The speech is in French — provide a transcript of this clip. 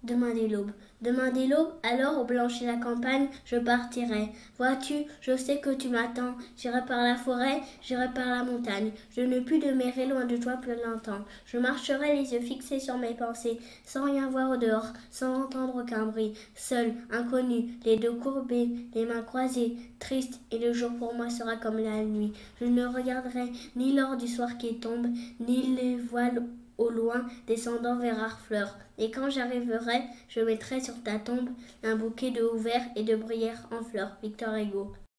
Demain dès l'aube, alors au blanchit la campagne, je partirai. Vois-tu, je sais que tu m'attends. J'irai par la forêt, j'irai par la montagne. Je ne puis demeurer loin de toi plus longtemps. Je marcherai les yeux fixés sur mes pensées, sans rien voir au dehors, sans entendre aucun bruit. Seul, inconnu, les dos courbés, les mains croisées, triste, et le jour pour moi sera comme la nuit. Je ne regarderai ni l'or du soir qui tombe, ni les voiles au loin descendant vers Harfleur. Et quand j'arriverai, je mettrai sur ta tombe un bouquet de houverts et de bruyères en fleurs. Victor Hugo.